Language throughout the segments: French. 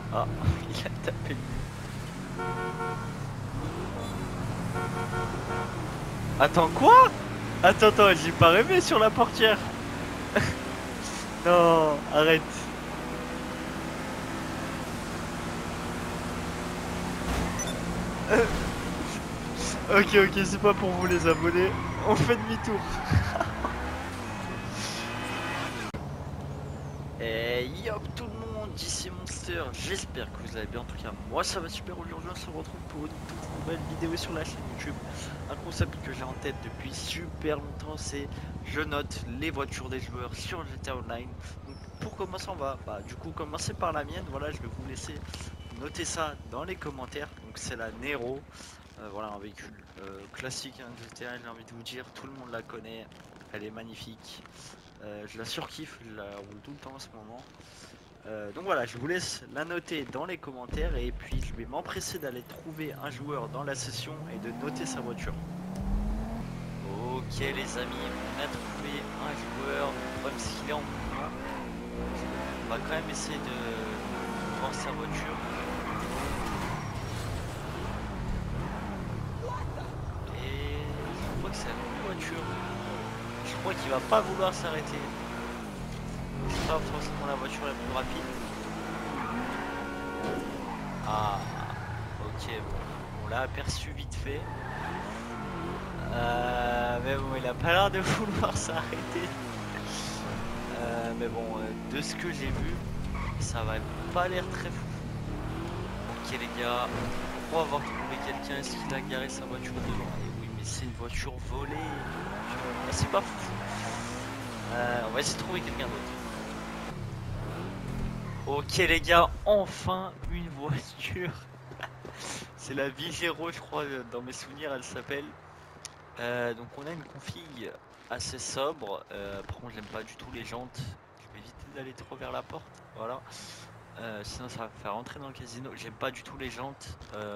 Ah, il a tapé le mur. Attends, quoi? Attends, j'ai pas rêvé sur la portière. Non, arrête. Ok, c'est pas pour vous les abonnés. On fait demi-tour. Et yop tout le monde, ici Monster, j'espère que vous allez bien. En tout cas, moi ça va super. Aujourd'hui, on se retrouve pour une toute nouvelle vidéo sur la chaîne YouTube. Un concept que j'ai en tête depuis super longtemps, c'est je note les voitures des joueurs sur GTA Online. Donc, pour commencer, on va du coup commencer par la mienne. Voilà, je vais vous laisser noter ça dans les commentaires. Donc, c'est la Nero. Voilà, un véhicule classique hein, de GTA, j'ai envie de vous dire, tout le monde la connaît. Elle est magnifique. Je la surkiffe, je la roule tout le temps en ce moment. Donc voilà, je vous laisse la noter dans les commentaires et puis je vais m'empresser d'aller trouver un joueur dans la session et de noter sa voiture. Ok les amis, on a trouvé un joueur, même s'il est en mouvement. On va quand même essayer de voir sa voiture. Et je crois que c'est la même voiture. Je crois qu'il va pas vouloir s'arrêter. C'est pas forcément la voiture la plus rapide. Ah, ok, bon, on l'a aperçu vite fait. Mais bon, il a pas l'air de vouloir s'arrêter. Mais bon, de ce que j'ai vu, ça va pas l'air très fou. Ok les gars, on croit avoir trouvé quelqu'un. Est-ce qu'il a garé sa voiture devant? Et oui, mais c'est une voiture volée. Ah, c'est pas fou. On va essayer de trouver quelqu'un d'autre. Ok les gars, enfin une voiture. C'est la Vigero, je crois, dans mes souvenirs, elle s'appelle. Donc on a une config assez sobre. Par contre, j'aime pas du tout les jantes. Je vais éviter d'aller trop vers la porte. Voilà. Sinon, ça va me faire rentrer dans le casino. J'aime pas du tout les jantes.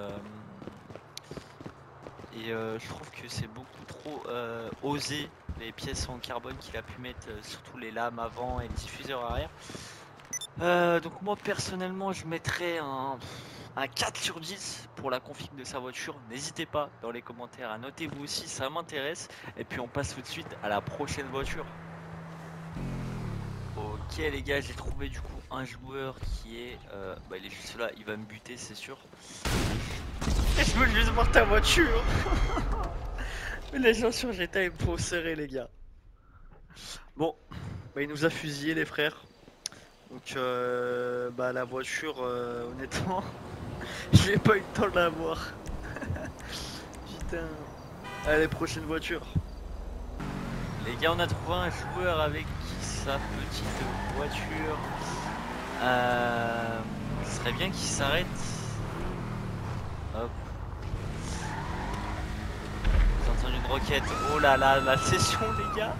Je trouve que c'est beaucoup trop osé les pièces en carbone qu'il a pu mettre, surtout les lames avant et le diffuseur arrière. Donc moi personnellement je mettrais un 4 sur 10 pour la config de sa voiture. N'hésitez pas dans les commentaires à noter vous aussi, ça m'intéresse. Et puis on passe tout de suite à la prochaine voiture. Ok les gars, j'ai trouvé du coup un joueur qui est... il est juste là, il va me buter c'est sûr. Je veux juste voir ta voiture. Mais les gens sur GTA ils me font serrer les gars. Bon, il nous a fusillé les frères. Donc la voiture honnêtement j'ai pas eu le temps de la voir. Putain. Allez, prochaine voiture. Les gars, on a trouvé un joueur avec sa petite voiture. Ce serait bien qu'il s'arrête. Hop. J'ai entendu une roquette. Oh là là, la session, les gars.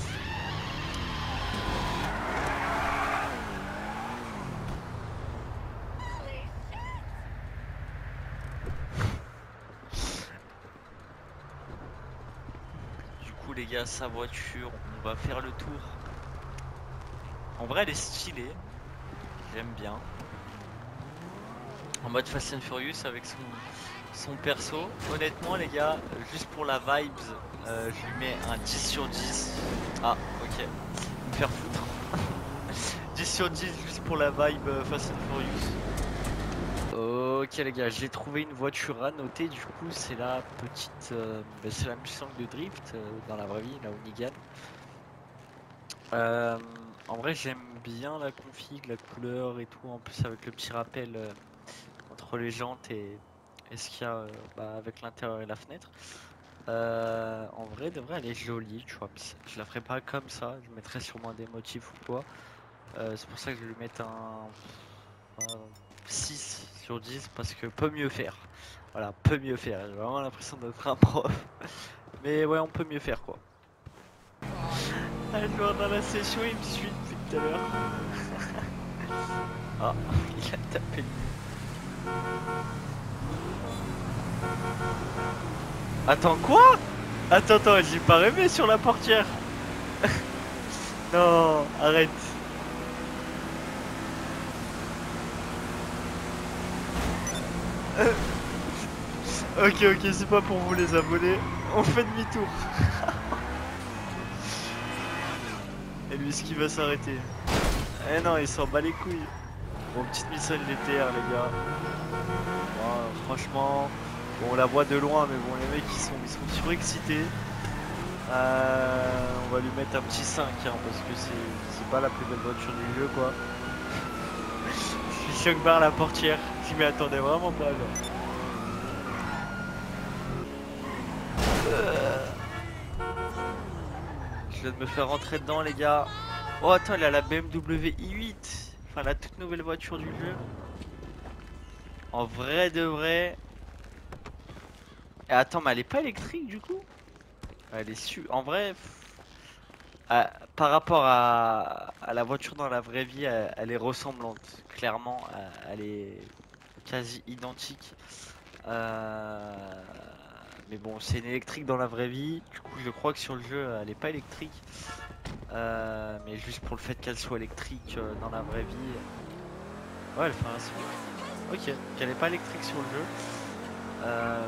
Du coup, les gars, sa voiture, on va faire le tour. En vrai, elle est stylée. J'aime bien. En mode Fast and Furious avec son perso. Honnêtement, les gars, juste pour la vibes, je lui mets un 10 sur 10. Ah, ok. Me faire foutre. 10 sur 10 juste pour la vibe Fast and Furious. Ok les gars, j'ai trouvé une voiture à noter. Du coup, c'est la petite, c'est la Mustang de Drift dans la vraie vie, la Hoonigan. En vrai, j'aime bien la config, la couleur et tout. En plus, avec le petit rappel entre les jantes et ce qu'il y a avec l'intérieur et la fenêtre. En vrai, de vrai, elle est jolie, tu vois. Je la ferai pas comme ça. Je mettrai sûrement des motifs ou quoi. C'est pour ça que je vais lui mettre un 6 sur 10 parce que peut mieux faire. Voilà, peut mieux faire. J'ai vraiment l'impression d'être un prof. Mais ouais, on peut mieux faire quoi. Un joueur dans la session, il me suit depuis tout à l'heure. Ah, il a tapé le mur. Attends, quoi? Attends, j'ai pas rêvé sur la portière. Non, arrête. Ok, ok, c'est pas pour vous les abonnés. On fait demi-tour. Et lui, est-ce qu'il va s'arrêter? Eh non, il s'en bat les couilles. Bon, petite mission de l'ETR, les gars. Bon, franchement, bon, on la voit de loin, mais bon, les mecs, ils sont surexcités. On va lui mettre un petit 5, hein, parce que c'est pas la plus belle voiture du jeu, quoi. Je suis choc barre la portière. Je m'y attendais vraiment pas, genre. Je viens de me faire rentrer dedans, les gars. Oh, attends, il a la BMW i8. Enfin, la toute nouvelle voiture du jeu. En vrai de vrai. Et attends, mais elle est pas électrique du coup? Elle est en vrai, par rapport à la voiture dans la vraie vie, elle est ressemblante. Clairement, elle est quasi identique. Euh, Mais bon, c'est une électrique dans la vraie vie. Du coup, je crois que sur le jeu, elle est pas électrique. Mais juste pour le fait qu'elle soit électrique dans la vraie vie. Ouais, elle fait un son. Ok, qu'elle est pas électrique sur le jeu. Euh...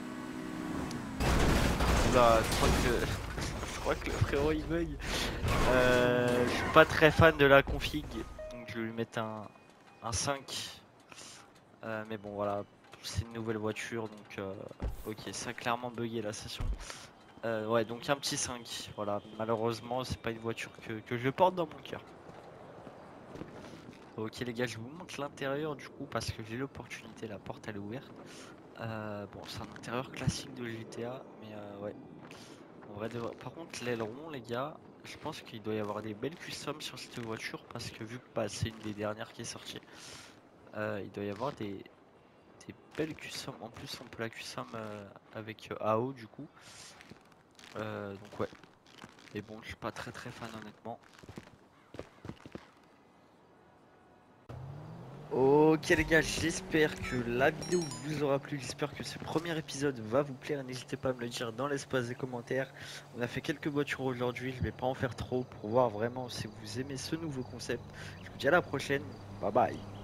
Oula, je crois que le frérot il bug. Je suis pas très fan de la config, donc je vais lui mettre un 5. Mais bon, voilà, c'est une nouvelle voiture, donc ok, ça a clairement bugué la session. Ouais, donc un petit 5. Voilà, malheureusement, c'est pas une voiture que je porte dans mon cœur. Ok, les gars, je vous montre l'intérieur du coup, parce que j'ai l'opportunité, la porte elle est ouverte. Bon, c'est un intérieur classique de GTA, mais ouais. En vrai, par contre, l'aileron, les gars, je pense qu'il doit y avoir des belles customs sur cette voiture parce que vu que bah, c'est une des dernières qui est sortie, il doit y avoir des belles customs. En plus, on peut la custom avec AO du coup. Donc ouais. Mais bon, je suis pas très fan honnêtement. Ok les gars, j'espère que la vidéo vous aura plu, j'espère que ce premier épisode va vous plaire, n'hésitez pas à me le dire dans l'espace des commentaires. On a fait quelques voitures aujourd'hui, je vais pas en faire trop pour voir vraiment si vous aimez ce nouveau concept. Je vous dis à la prochaine, bye bye.